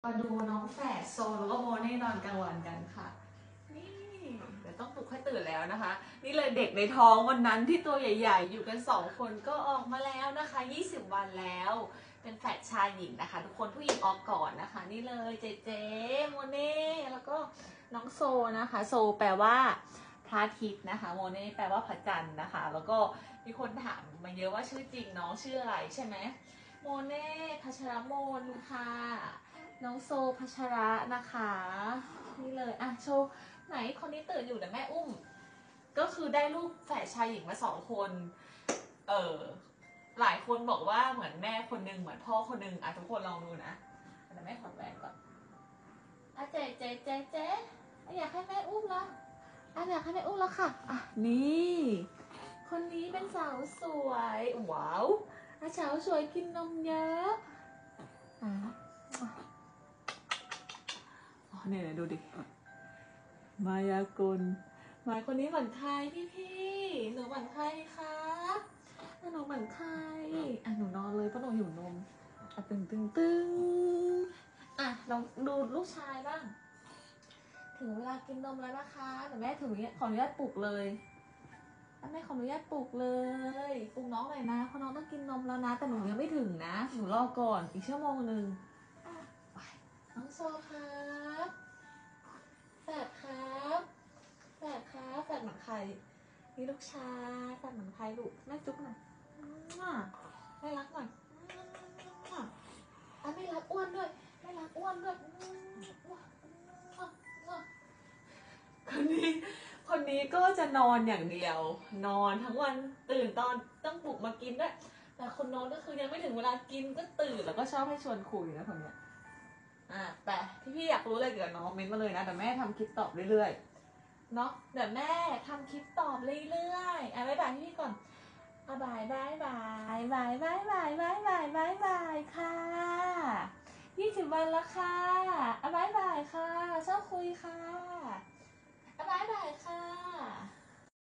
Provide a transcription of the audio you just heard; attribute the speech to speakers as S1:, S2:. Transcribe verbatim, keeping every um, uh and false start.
S1: มาดูน้องแฝดโซแล้วก็โมเน่นอนกลางวันกันค่ะนี่เดี๋ยวต้องปลุกให้ตื่นแล้วนะคะ นี่เลยเด็กในท้องวันนั้นที่ตัวใหญ่ๆอยู่กันสองคนก็ออกมาแล้วนะคะยี่สิบวันแล้วเป็นแฝดชายหญิงนะคะทุกคนผู้หญิงออกก่อนนะคะนี่เลยเจเจโมเน่แล้วก็น้องโซนะคะโซแปลว่าพระอาทิตย์นะคะโมเน่แปลว่าพระจันทร์นะคะแล้วก็มีคนถามมาเยอะว่าชื่อจริงน้องชื่ออะไรใช่ไหมโมเน่พัชรมนค่ะน้องโซพัชระนะคะนี่เลยอ่ะโชว์ไหนคนนี้ตื่นอยู่แต่แม่อุ้มก็คือได้ลูกแฝดชายหญิงมาสองคนเออหลายคนบอกว่าเหมือนแม่คนนึงเหมือนพ่อคนนึงอ่ะทุกคนลองดูนะแต่แม่ถอดแหวนก่อนอ่ะเจ๊เจ๊เจ๊เจ๊อยากให้แม่อุ้มแล้วอ่ะอยากให้แม่อุ้มแล้วค่ะอ่ะนี่คนนี้เป็นสาวสวยว้าวอ่ะสาวสวยกินนมเยอะอ่ะอ๋อเนี่ยดูดิมายากลหมายคนนี้เหมือนใครพี่พี่หนูเหมือนใครคะอ่ะหนูเหมือนใครอ่ะหนูนอนเลยเพราะหนูหิวนมอ่ะตึงตึงตึงอ่ะลองดูลูกชายบ้างถึงเวลากินนมแล้วนะคะแต่แม่ถึงขออนุญาตปลุกเลยแม่ขออนุญาตปลุกเลยปลุกน้องหน่อยนะเพราะน้องต้องกินนมแล้วนะแต่หนูยังไม่ถึงนะหนูรอก่อนอีกชั่วโมงหนึ่งไปน้องโซครับแฝดครับแฝดครับแฝดเหมือนใครนี่ลูกชายแฝดเหมือนใครลูกแม่จุ๊บหน่อยแม่รักหน่อยอ่ะไม่รักอ้วนด้วยไม่รักอ้วนด้วยคนนี้คนนี้ก็จะนอนอย่างเดียวนอนทั้งวันตื่นตอนต้องปลุกมากินด้วยแต่คนนอนก็คือยังไม่ถึงเวลากินก็ตื่นแล้วก็ชอบให้ชวนคุยนะคนเนี้ยอ่ะแต่พี่พี่อยากรู้อะไรเกี่ยวกับน้องเม้นมาเลยนะแต่แม่ทำคลิปตอบเรื่อยๆเนาะเดี๋ยวแม่ทำคลิปตอบเรื่อยๆอ่ะบ๊ายบายพี่ก่อนอ่ะบายบายบายบายบายบายบายบายบายบายค่ะยี่สิบวันแล้วค่ะ